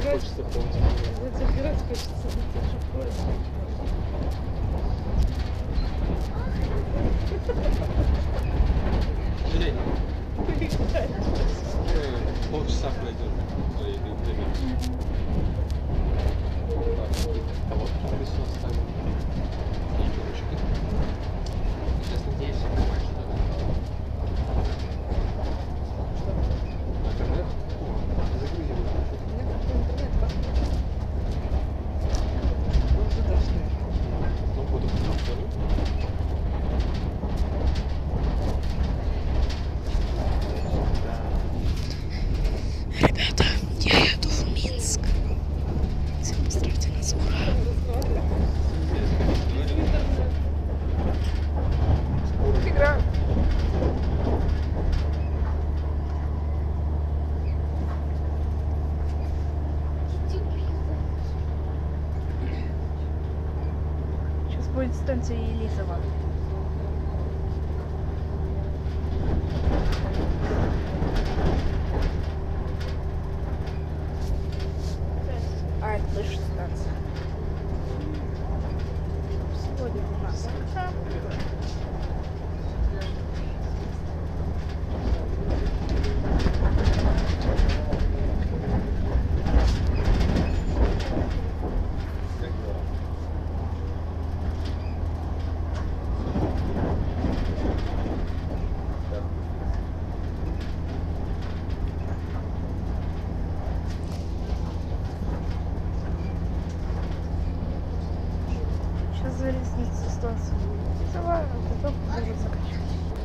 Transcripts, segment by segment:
хочется помнить. Забирать хочется на те же поезды. Жень, полчаса пройдет до еды. А вот колесо оставим. И ручки. Сейчас надеюсь, все понимаешь, что интернет? О, загрузи его. У меня как-то интернет как-то. Ну, уже должны. Ну, буду на вторую. Ребята, я еду в Минск. Всем поздравьте нас, ура! Игра. Сейчас будет станция Елизово. А, это больше станция. Сегодня у нас утро. Сейчас залезница станция Елизово, а потом уже заканчивать.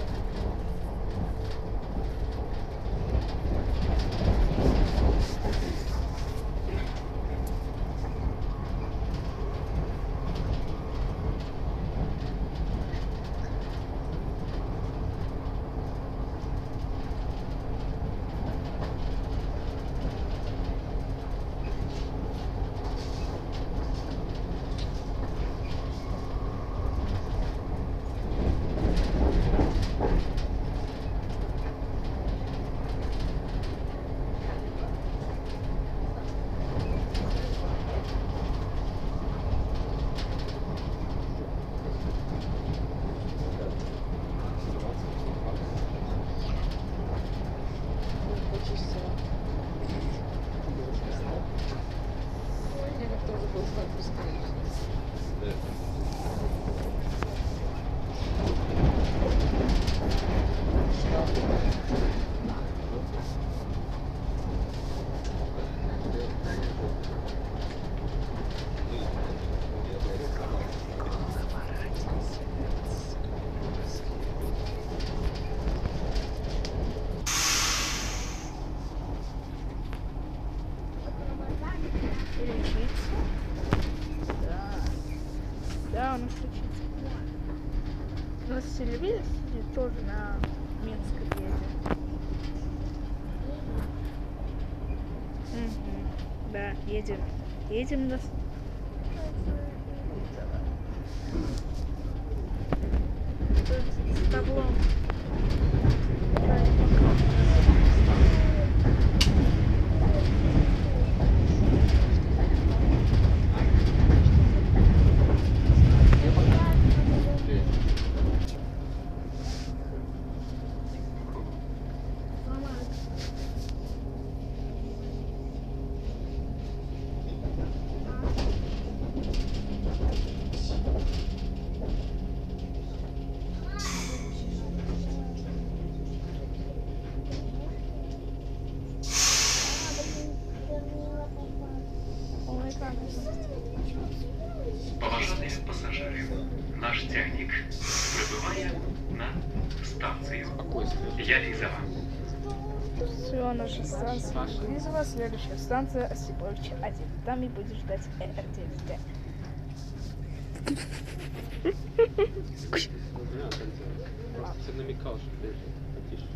Я как тоже был статус. Переключиться. Да. Да, он включится. У нас телевизор сидит тоже на Минск едет. Угу. Да, едем. Едем на... С таблом. Уважаемые пассажиры, наш тягник прибывает на станцию Елизово. Все, наша станция Елизово, следующая станция Осиповича 1. Там и будешь ждать РТВ. Просто ты намекал, что ты хотишь.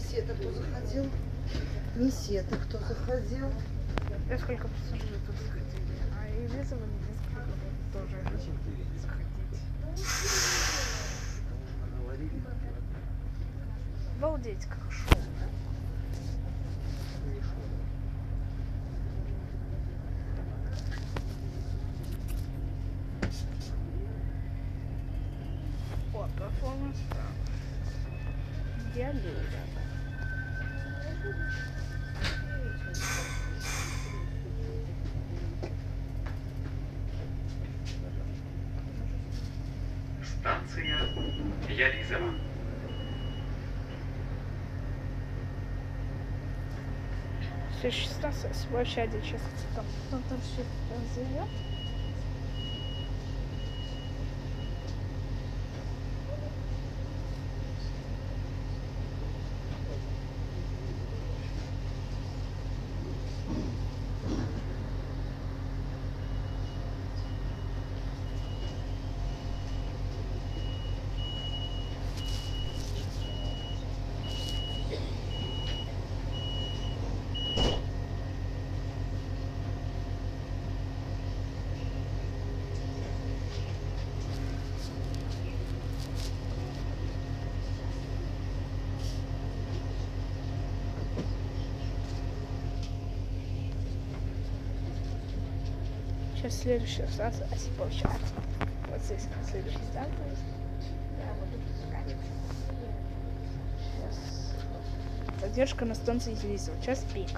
Сета кто заходил? Не Сета кто заходил? Несколько пассажиров тут заходили, а и вызвали несколько тоже заходить. Обалдеть, как шоу. О, перформанс, да. Идеально. Станция Ялизово. Следующая станция Сибирь-1. Сейчас там все зайдет. Сейчас следующая станция Осиповича. Вот здесь следующая станция. Я буду скачивать. Сейчас. Задержка на станции Елизово. Час пик.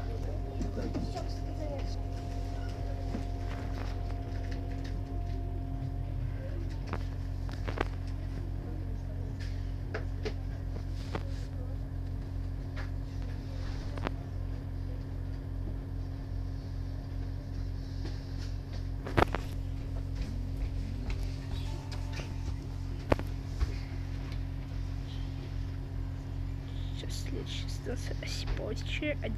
Сейчас следующая станция Осиповича 1.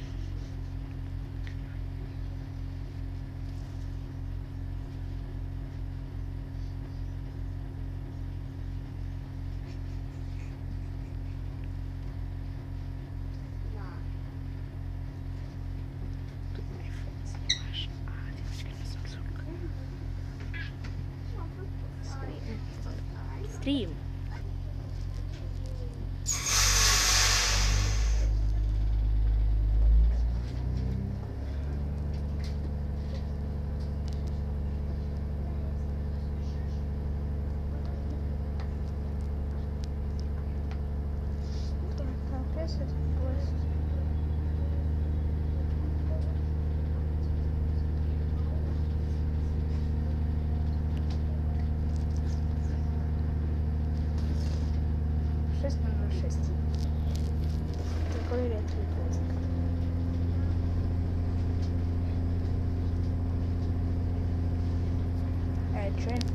Тут на iPhone снимаешь, а девочка на Samsung. Стрим. Такой редкий поезд. Train